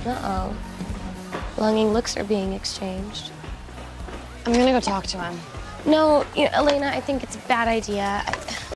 Uh-oh. Longing looks are being exchanged. I'm gonna go talk to him. No, Elena, I think it's a bad idea.